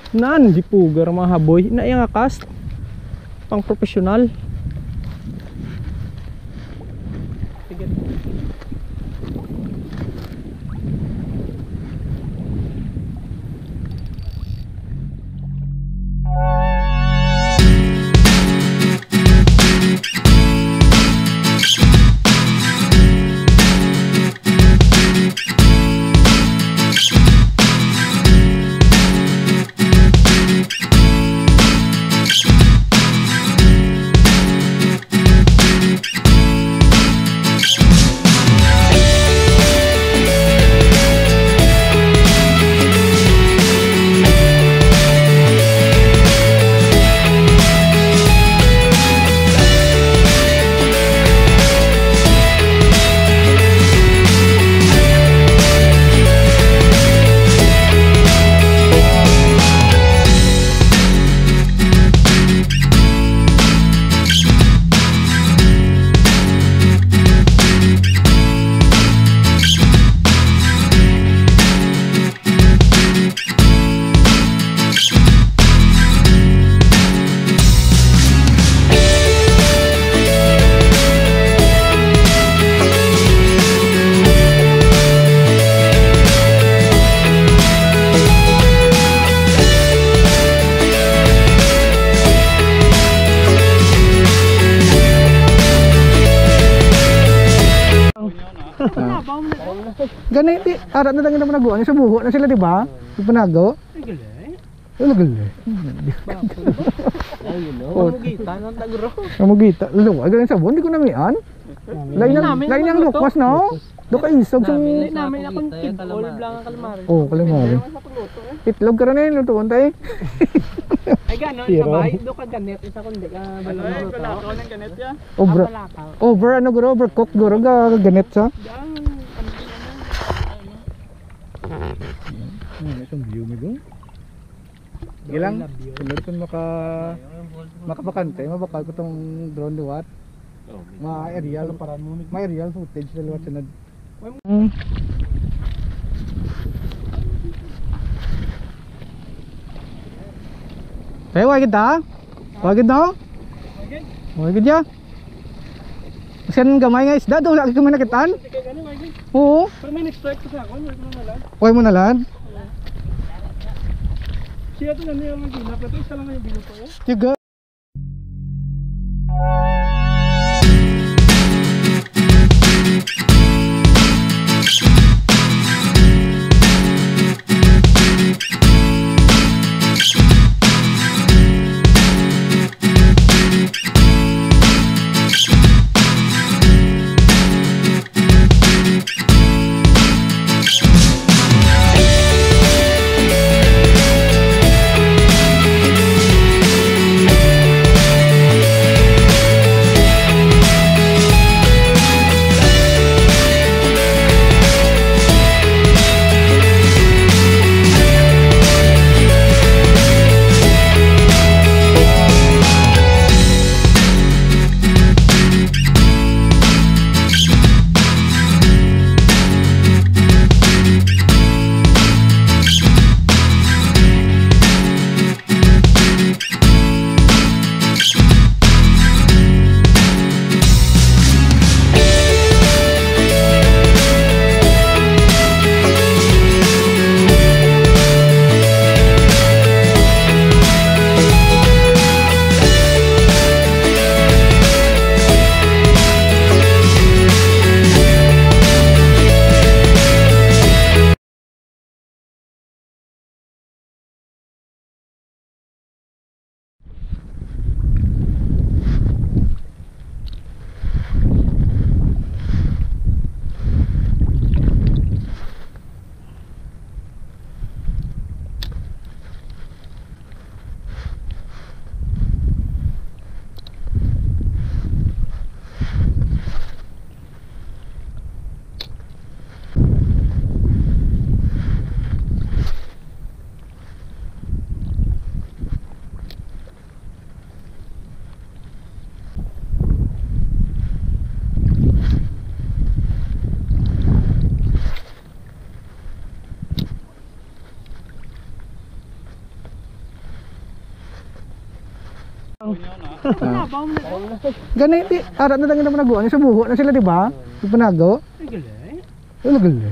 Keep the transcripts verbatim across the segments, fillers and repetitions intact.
Nan di pugar mga haboy na yang cast pang profesional. Ganit di arat na tangin na panaguan sa buho na sila di ba? Yung panago. Ano gali? Oh, mugita nang tagro. Mugita. Luwa galing sabon di ko namian. Lain ang lain ang lukwas no. Do ka isog sa namin akong kidol lang ang calamari. Oh, calamari. Itlog ka rin luto tay. Ay gano sabay do ka ganit isa kundi ka balon luto. Ay ng ganit ya. Over. Over ano guro overcook guro ga ganit sa. Ano itong view mo doon? Ilang? Sunod kung maka makapakantay, mabakal ko itong drone liwat. Ma-aerial ma-aerial footage na liwat sunod. Eh, wag kita? Wag kita? Wag kita? Sen gamay nga isda, daw lagi kami nakitaan. Oo. Pero may next-strike kasi ako, huwag mo nalan. Huwag mo nalan? Siya ito na niya yung ginap, ito isa lang yung binuto ko. Tiga. Ganit eh. Arat na tangan naman naguan. Sa buho na sila, di ba? Yung panago. Ano gali?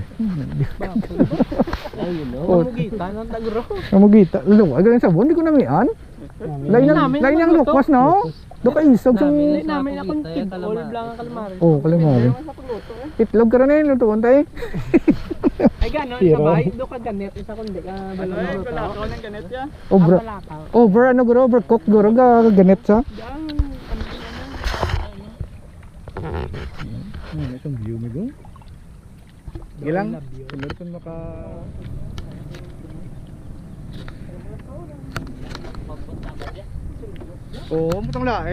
Kamugita ng tagro. Kamugita. Luwag ganun sabon. Hindi ko namian. Lain ang lukwas, no? Do ka isog sa... Lain namin akong kidol. Blanca calamari. Oo, calamari. Itlog ka rin eh. Lutuan tayo. Ay gano'n, sabay. Do ka ganit. Isa kundi ka. Ano eh, kulakaw ng ganit ya? Over, over ano guro? Overcook guro ka ganit sa? Ano itong view mo gong? Gilang? Tulad kung maka... Oo, mutang lae.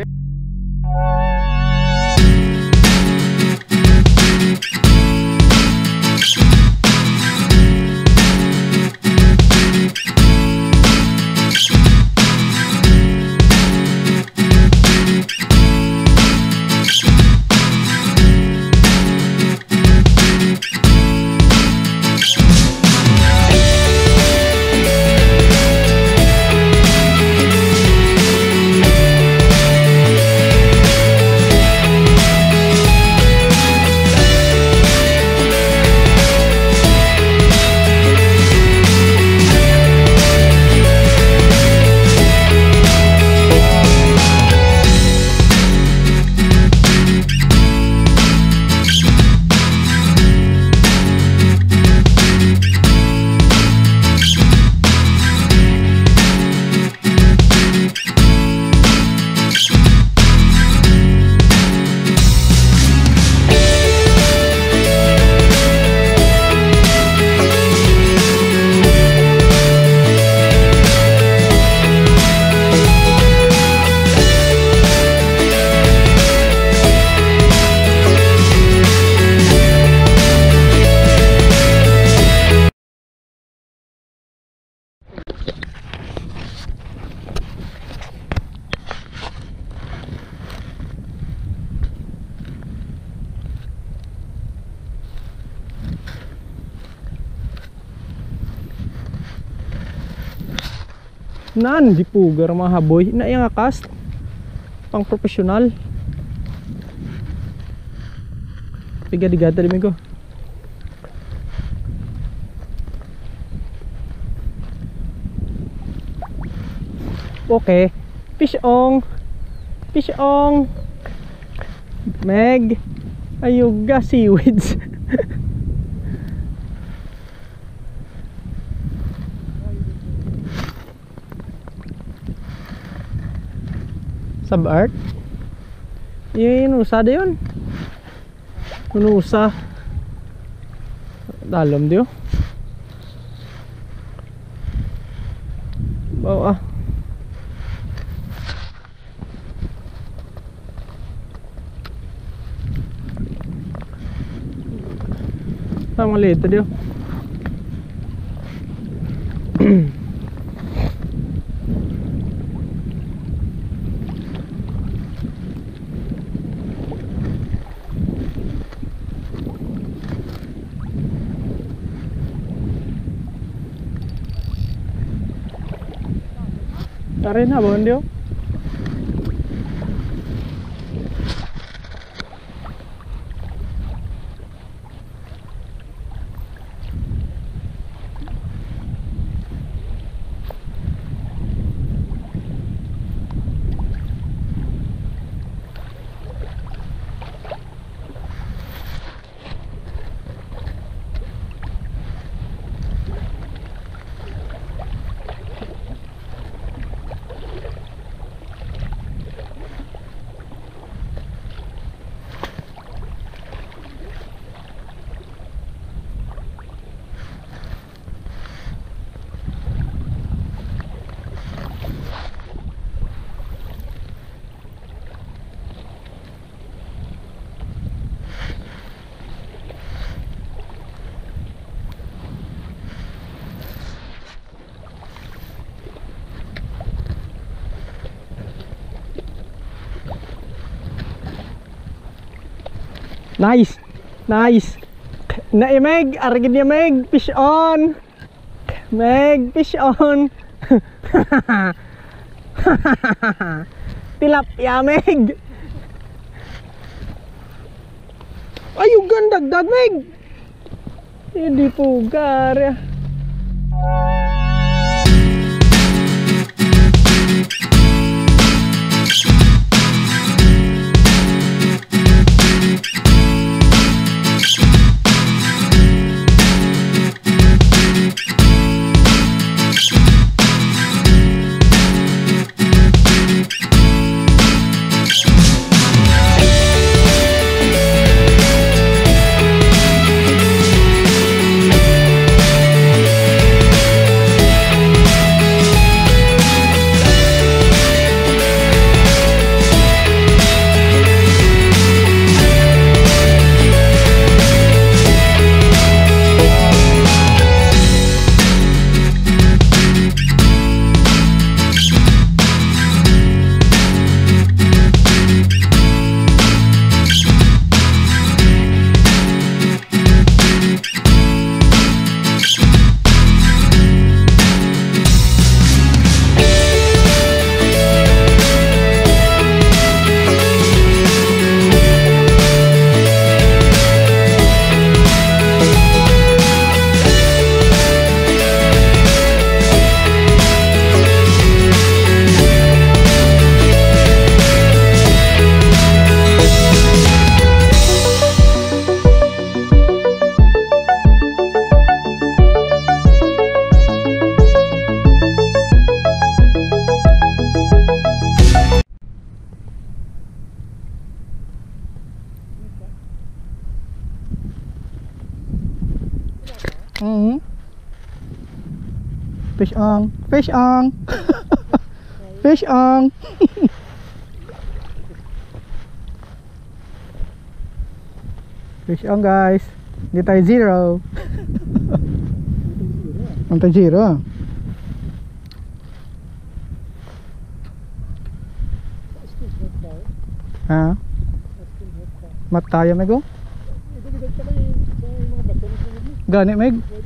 Nan, di pugar mga haboy. Na yung cast pang profesional. Piga-digata din ko. Okay. Fish on. Fish on. Meg. Ayuga seaweeds. Sub-art. Yung usada yun. Unusa. Dalam diyo. Bawa. Tama lito diyo. Tarin na, bukan dia. Nice. Nice. Na Meg, arigin niya Meg, fish on. Meg, fish on. Tilapia, Meg. Ay, yung gandagdag, Meg. Hindi pugar. Mm. Fish on, fish on. Fish on. Fish on, guys. Hindi tayo zero. Hindi tayo zero. Ha? Mat tayo, Meg? Gani, Meg?